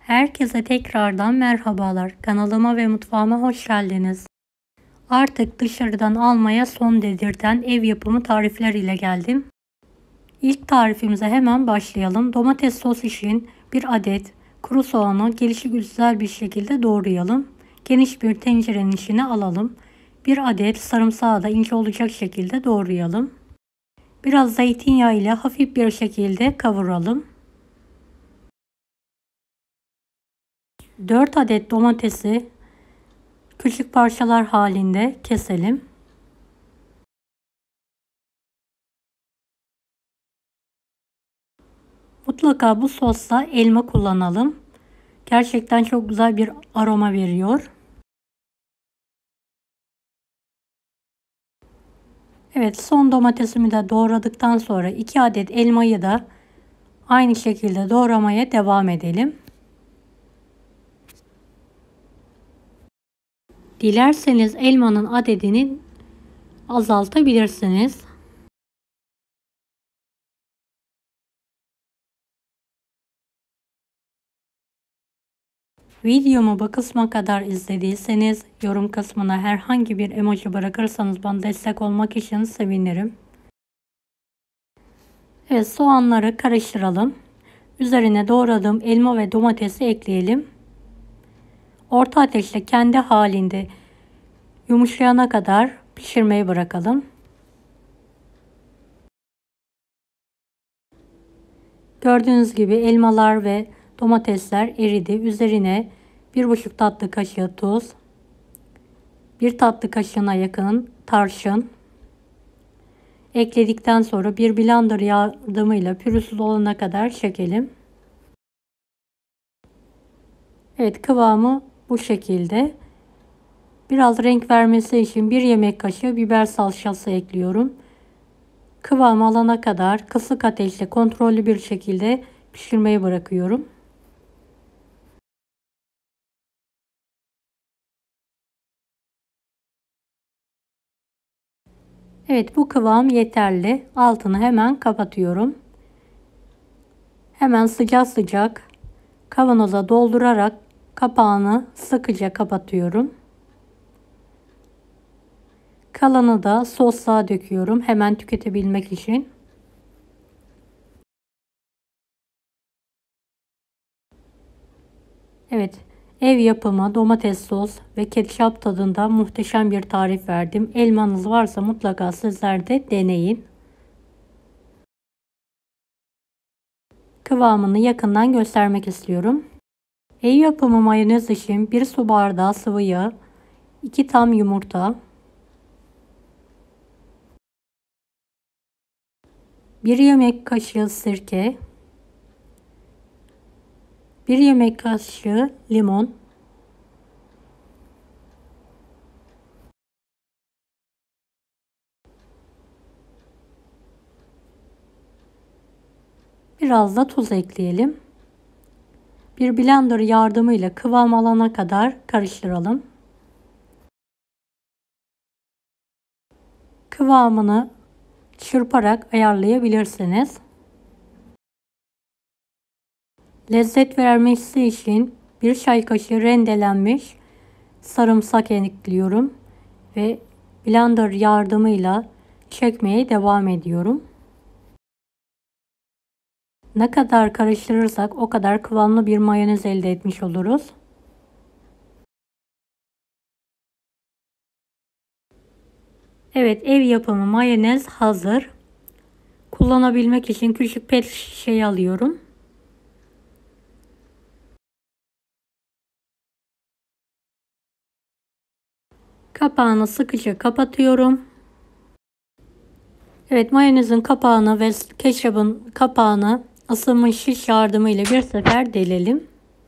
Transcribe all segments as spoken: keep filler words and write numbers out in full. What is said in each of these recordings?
Herkese tekrardan merhabalar. Kanalıma ve mutfağıma hoş geldiniz. Artık dışarıdan almaya son dedirten ev yapımı tarifler ile geldim. İlk tarifimize hemen başlayalım. Domates sos için bir adet kuru soğanı gelişigüzel bir şekilde doğrayalım. Geniş bir tencerenin içine alalım. Bir adet sarımsağı da ince olacak şekilde doğrayalım. Biraz zeytinyağı ile hafif bir şekilde kavuralım. dört adet domatesi küçük parçalar halinde keselim. Mutlaka bu sosta elma kullanalım. Gerçekten çok güzel bir aroma veriyor. Evet, son domatesimi de doğradıktan sonra iki adet elmayı da aynı şekilde doğramaya devam edelim. Dilerseniz elmanın adedini azaltabilirsiniz. Videomu bu kısma kadar izlediyseniz yorum kısmına herhangi bir emoji bırakırsanız bana destek olmak için sevinirim. Evet, soğanları karıştıralım. Üzerine doğradığım elma ve domatesi ekleyelim. Orta ateşte kendi halinde yumuşayana kadar pişirmeyi bırakalım. Gördüğünüz gibi elmalar ve domatesler eridi. Üzerine bir buçuk tatlı kaşığı tuz, bir tatlı kaşığına yakın tarçın ekledikten sonra bir blender yardımıyla pürüzsüz olana kadar çekelim. Evet, kıvamı bu şekilde. Biraz renk vermesi için bir yemek kaşığı biber salçası ekliyorum. Kıvam alana kadar kısık ateşte kontrollü bir şekilde pişirmeyi bırakıyorum. Evet, bu kıvam yeterli. Altını hemen kapatıyorum. Hemen sıcak sıcak kavanoza doldurarak kapağını sıkıca kapatıyorum. Kalanı da sosluğa döküyorum hemen tüketebilmek için. Evet, ev yapımı domates sos ve ketçap tadında muhteşem bir tarif verdim. Elmanız varsa mutlaka sizler de deneyin. Kıvamını yakından göstermek istiyorum. Ev yapımı mayonez için bir su bardağı sıvı yağ, iki tam yumurta, bir yemek kaşığı sirke, bir yemek kaşığı limon, biraz da tuz ekleyelim. Bir blender yardımıyla kıvam alana kadar karıştıralım. Kıvamını çırparak ayarlayabilirsiniz. Lezzet vermesi için bir çay kaşığı rendelenmiş sarımsak ekliyorum ve blender yardımıyla çekmeye devam ediyorum. Ne kadar karıştırırsak o kadar kıvamlı bir mayonez elde etmiş oluruz. Evet, ev yapımı mayonez hazır. Kullanabilmek için küçük pet şişeyi alıyorum. Kapağını sıkıca kapatıyorum. Evet, mayonezin kapağını ve ketçapın kapağını ısınmış şiş yardımıyla bir sefer delelim.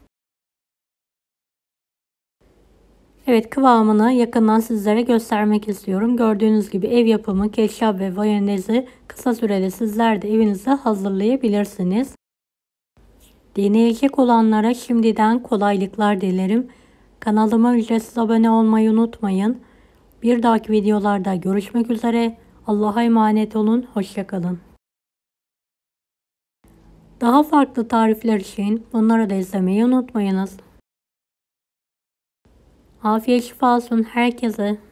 Evet, kıvamını yakından sizlere göstermek istiyorum. Gördüğünüz gibi ev yapımı ketçap ve mayonezi kısa sürede sizler de evinizde hazırlayabilirsiniz. Deneyecek olanlara şimdiden kolaylıklar dilerim. Kanalıma ücretsiz abone olmayı unutmayın. Bir dahaki videolarda görüşmek üzere. Allah'a emanet olun. Hoşça kalın. Daha farklı tarifler için bunları da izlemeyi unutmayınız. Afiyet şifa olsun herkese.